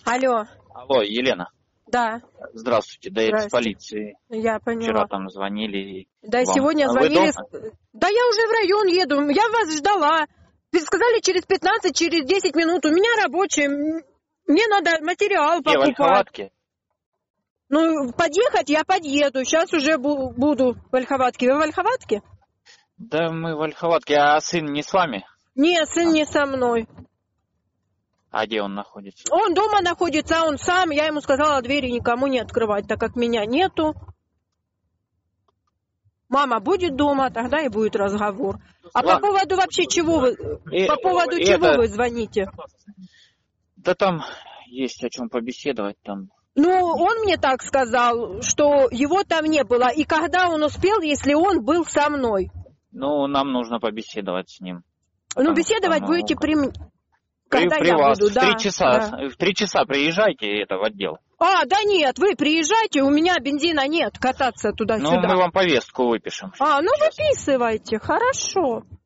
Алло. Алло, Елена. Да. Здравствуйте, да это с полиции. Я поняла. Вчера там звонили. Да, вам. сегодня звонили. Да я уже в район еду, я вас ждала. Вы сказали через 15, через 10 минут. У меня рабочие, мне надо материал покупать. В Ольховатке? Ну, подъехать я подъеду. Сейчас уже буду в Ольховатке. Вы в Ольховатке? Да мы в Ольховатке, а сын не с вами? Нет, сын не со мной. А где он находится? Он дома находится, он сам. Я ему сказала двери никому не открывать, так как меня нету. Мама будет дома, тогда и будет разговор. А по поводу вообще чего вы... По поводу чего вы звоните? Да там есть о чем побеседовать там. Ну, он мне так сказал, что его там не было. И когда он успел, если он был со мной? Ну, нам нужно побеседовать с ним. Ну, беседовать будете при мне. Когда При я вас. буду, В да. 3 часа. Да. В 3 часа приезжайте в отдел. А, да нет, вы приезжайте, у меня бензина нет, кататься туда-сюда. Ну, мы вам повестку выпишем. А, ну выписывайте, хорошо.